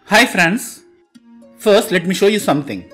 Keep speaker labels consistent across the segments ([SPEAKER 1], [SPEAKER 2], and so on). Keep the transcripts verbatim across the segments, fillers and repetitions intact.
[SPEAKER 1] Hi friends, first let me show you something.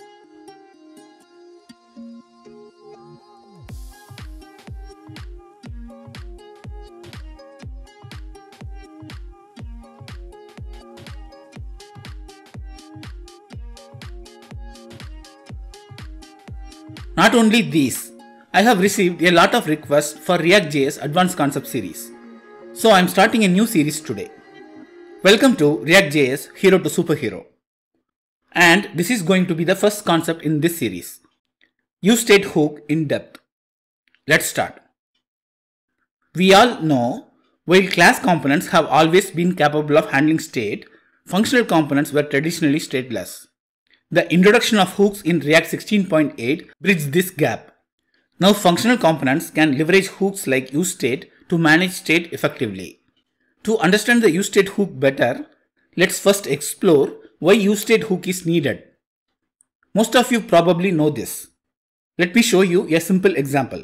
[SPEAKER 1] Not only these, I have received a lot of requests for React.js Advanced Concept series. So I am starting a new series today. Welcome to React.js Hero to Superhero. And this is going to be the first concept in this series. useState hook in depth. Let's start. We all know, while class components have always been capable of handling state, functional components were traditionally stateless. The introduction of hooks in React sixteen point eight bridged this gap. Now functional components can leverage hooks like useState to manage state effectively. To understand the useState hook better, let's first explore why useState hook is needed. Most of you probably know this. Let me show you a simple example.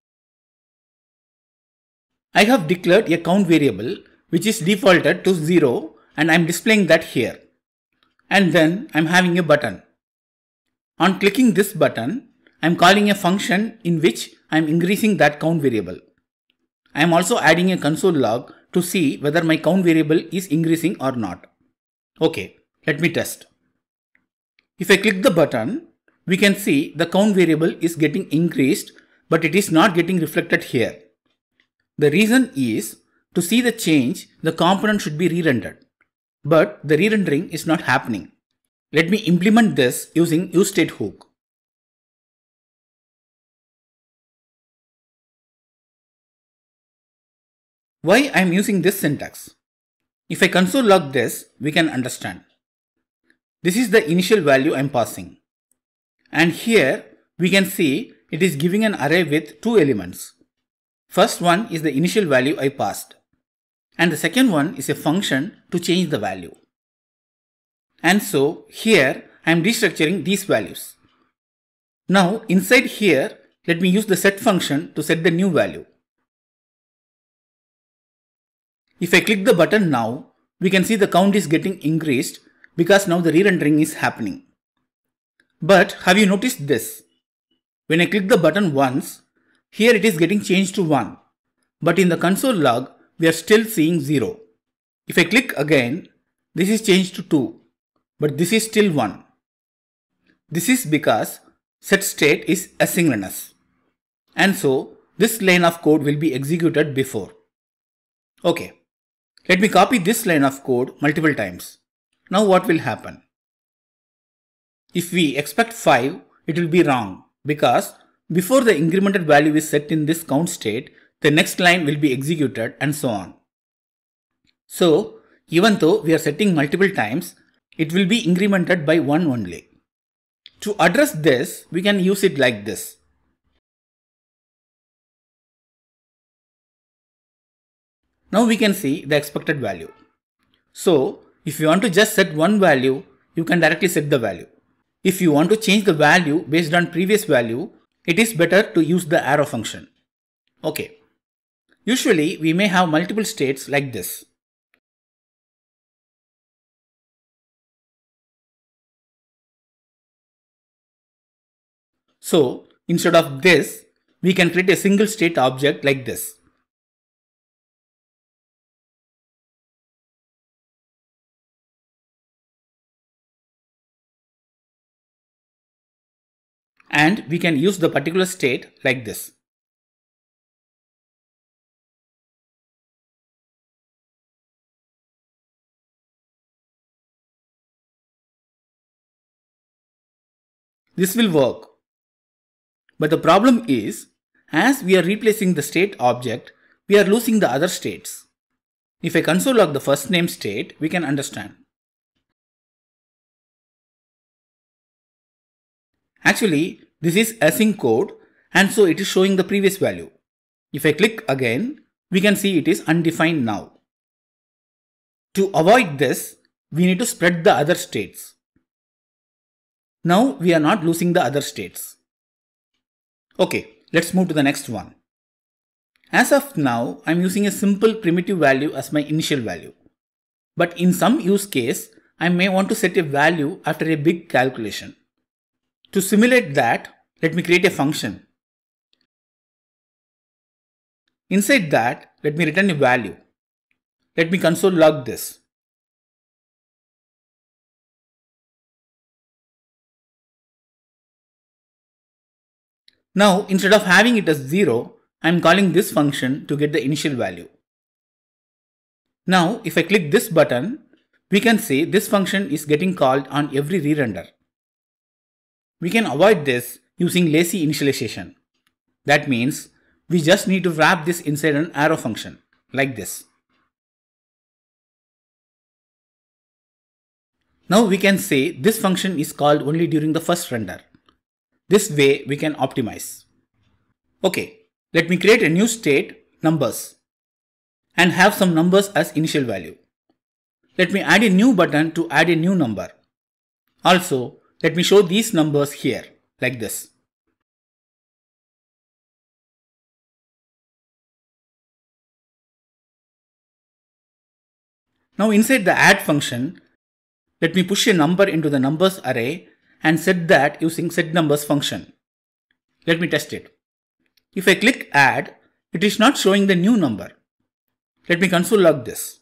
[SPEAKER 1] I have declared a count variable which is defaulted to zero and I am displaying that here. And then I am having a button. On clicking this button, I am calling a function in which I am increasing that count variable. I am also adding a console log to see whether my count variable is increasing or not. Okay, let me test. If I click the button, we can see the count variable is getting increased, but it is not getting reflected here. The reason is, to see the change, the component should be re-rendered. But the re-rendering is not happening. Let me implement this using useState hook. Why I am using this syntax? If I console log this, we can understand. This is the initial value I am passing. And here we can see it is giving an array with two elements. First one is the initial value I passed. And the second one is a function to change the value. And so here I am destructuring these values. Now inside here, let me use the set function to set the new value. If I click the button now, we can see the count is getting increased because now the re-rendering is happening. But have you noticed this? When I click the button once, here it is getting changed to one. But in the console log, we are still seeing zero. If I click again, this is changed to two. But this is still one. This is because set state is asynchronous. And so this line of code will be executed before. Okay. Let me copy this line of code multiple times. Now what will happen? If we expect five, it will be wrong because before the incremented value is set in this count state, the next line will be executed and so on. So even though we are setting multiple times, it will be incremented by one only. To address this, we can use it like this. Now we can see the expected value. So if you want to just set one value, you can directly set the value. If you want to change the value based on previous value, it is better to use the arrow function. Okay. Usually we may have multiple states like this. So instead of this, we can create a single state object like this. And we can use the particular state like this. This will work. But the problem is, as we are replacing the state object, we are losing the other states. If I console log the first name state, we can understand. Actually, this is async code and so it is showing the previous value. If I click again, we can see it is undefined now. To avoid this, we need to spread the other states. Now we are not losing the other states. Okay, let's move to the next one. As of now, I'm using a simple primitive value as my initial value. But in some use case, I may want to set a value after a big calculation. To simulate that, let me create a function. Inside that, let me return a value. Let me console log this. Now, instead of having it as zero, I am calling this function to get the initial value. Now, if I click this button, we can say this function is getting called on every re-render. We can avoid this using lazy initialization. That means we just need to wrap this inside an arrow function, like this. Now we can say this function is called only during the first render. This way we can optimize. Okay, let me create a new state, numbers, and have some numbers as initial value. Let me add a new button to add a new number. Also, let me show these numbers here, like this. Now inside the add function, let me push a number into the numbers array and set that using setNumbers function. Let me test it. If I click add, it is not showing the new number. Let me console log this.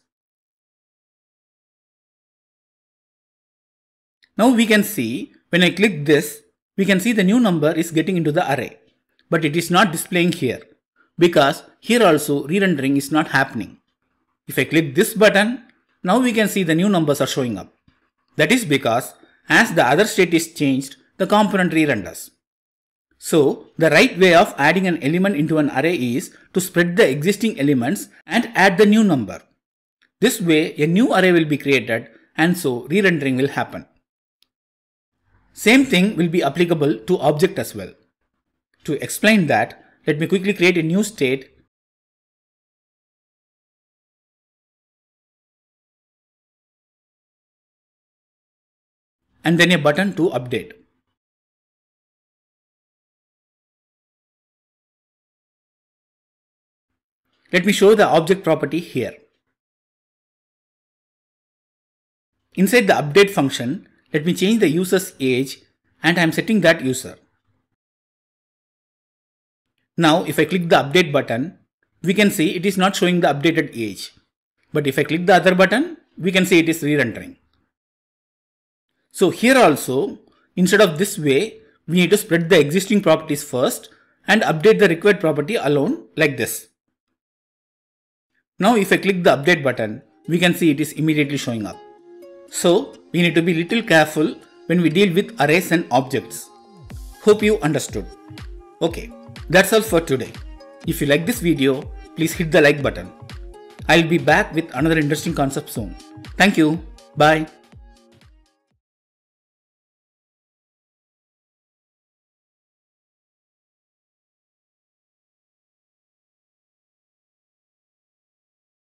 [SPEAKER 1] Now we can see when I click this, we can see the new number is getting into the array. But it is not displaying here because here also re-rendering is not happening. If I click this button, now we can see the new numbers are showing up. That is because as the other state is changed, the component re-renders. So the right way of adding an element into an array is to spread the existing elements and add the new number. This way a new array will be created and so re-rendering will happen. Same thing will be applicable to object as well. To explain that, let me quickly create a new state and then a button to update. Let me show the object property here. Inside the update function, let me change the user's age and I am setting that user. Now if I click the update button, we can see it is not showing the updated age. But if I click the other button, we can see it is re-rendering. So here also, instead of this way, we need to spread the existing properties first and update the required property alone like this. Now if I click the update button, we can see it is immediately showing up. So we need to be little careful when we deal with arrays and objects. Hope you understood. Okay, that's all for today. If you like this video, please hit the like button. I'll be back with another interesting concept soon. Thank you. Bye.